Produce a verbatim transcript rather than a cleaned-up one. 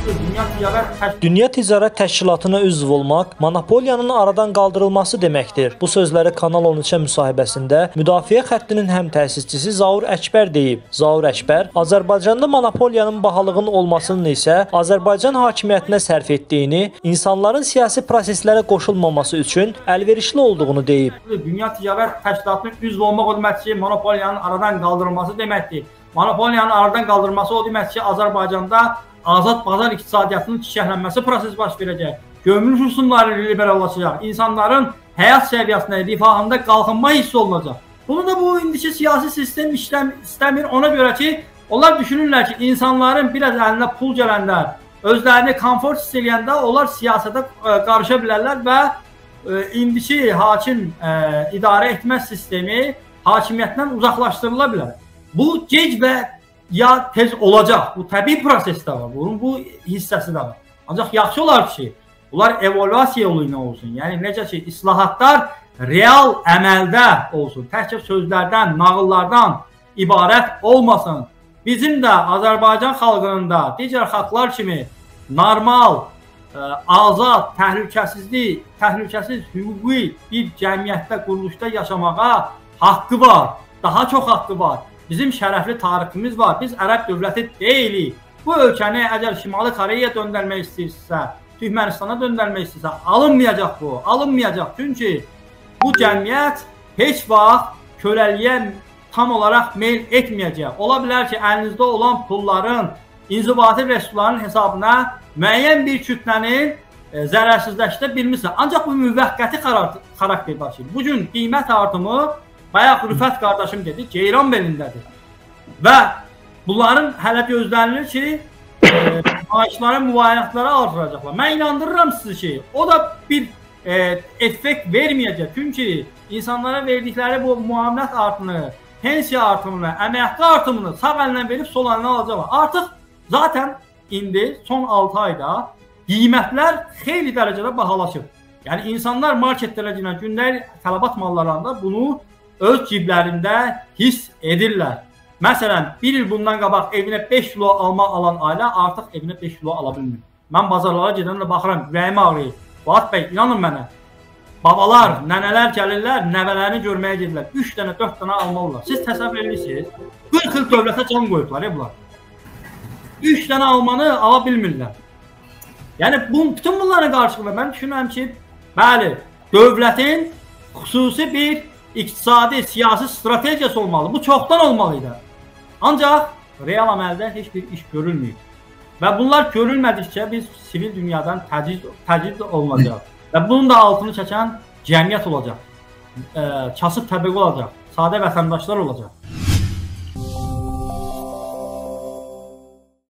Dünya Ticarət Dünya Ticarət Təşkilatına üzv olmaq monopoliyanın aradan qaldırılması deməkdir. Bu sözləri Kanal on üçə müsahibəsində müdafiə xəttinin həm təsisçisi Zaur Əkbər deyib. Zaur Əkbər Azərbaycanda monopoliyanın bahalığının olmasının isə Azərbaycan hakimiyyətinə sərf etdiyini, insanların siyasi proseslərə qoşulmaması üçün əlverişli olduğunu deyib. Dünya Ticarət Təşkilatının üzv olmaq o demək ki, monopoliyanın aradan qaldırılması deməkdir. Monopoliyanın aradan qaldırılması o demək ki, Azərbaycanda azad bazar iqtisadiyyatının çiçəklənməsi prosesi baş verəcək. Gömrük rüsumları liberallaşacaq. İnsanların həyat səviyyəsində, rifahında qalxınma hissi olunacaq. Bunu da bu indiki siyasi sistem işləm istəmir. Ona görə ki, onlar düşünürlər ki, insanların biraz əlinə pul gələndə, özlərini komfort hiss edəndə onlar siyasətə qarışa bilərlər və indiki hakim idarə etmə sistemi hakimiyyətdən uzaqlaşdırıla bilər. Bu gec və ya tez olacaq. Bu təbii prosesdə var. Bunun bu hissəsi də var. Ancaq yaxşı olar ki, bunlar evaluasiya yolu ilə olsun. Yəni necə ki, islahatlar real əməldə olsun. Təkcə sözlərdən, nağıllardan ibarət olmasın. Bizim də Azərbaycan xalqının da digər xalqlar kimi normal, azad, təhlükəsizlik, təhlükəsiz hüquqi bir cəmiyyətdə, quruluşda yaşamağa haqqı var. Daha çox haqqı var. Bizim şərəfli tariximiz var. Biz ərəb dövləti deyilik. Bu ölkəni əgər Şimali Koreyaya döndərmək istəyirsə, Türkmənistana döndərmək istəyirsə, alınmayacaq bu. Alınmayacaq. Çünki bu cəmiyyət heç vaxt köləliyə tam olaraq meyl etməyəcək. Ola bilər ki, əlinizdə olan pulların, inzibati resursların hesabına müəyyən bir kütlənin zərərsizləşdirə bilmirsə. Ancaq bu müvəqqəti xarakter daşıyır. Bugün qiymət artımı bayaq Rüfət qardaşım dedi, ceyran belindədir. Və bunların hələ gözlənilir ki, e, maaşların müvayyətləri artıracaqlar. Mən inandırıram sizi ki, o da bir e, effekt verməyəcək. Çünki insanlara verdikləri bu müamilət artımını, pensiya artımını, əmək haqqı artımını sağ əlindən verib sol əlindən alacaqlar. Artıq zaten indi son altı ayda qiymətlər xeyli dərəcədə bahalaşıb. Yəni insanlar marketlərə girən gündəlik tələbat mallarında bunu öz ciblərində hiss edirlər. Məsələn, bir il bundan qabaq evinə beş kilo alma alan ailə artıq evinə beş kilo ala bilmir. Mən bazarlara gedəndə baxıram, ürəyim ağrıyır. Fuad bəy, inanın mənə, babalar, nənələr gəlirlər, nəvələrini görməyə gedirlər. üç dənə, dörd dənə alma olurlar. Siz təsəvvür edirsiniz, qırx il dövlətə can qoyublar, ya bunlar. üç dənə almanı ala bilmirlər. Yəni, bu, bütün bunların qarşılığında mən düşünürəm ki, bəli, dövlətin xüsusi bir iqtisadi, siyasi strategiyası olmalı. Bu çoxdan olmalıydı. Ancaq real əməldə heç bir iş görülməyib. Və bunlar görülmədikcə biz sivil dünyadan təcrid olunacaq. Və bunun da altını çəkən cəmiyyət olacaq. Kasıb təbəqə olacaq. Sadə vətəndaşlar olacaq.